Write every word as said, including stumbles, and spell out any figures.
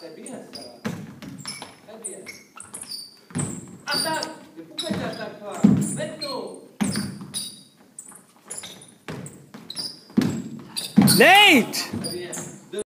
Foarte bine, sărat. E bine. Atac! Bucă-te atac, Clara! Vezi tu! Nate!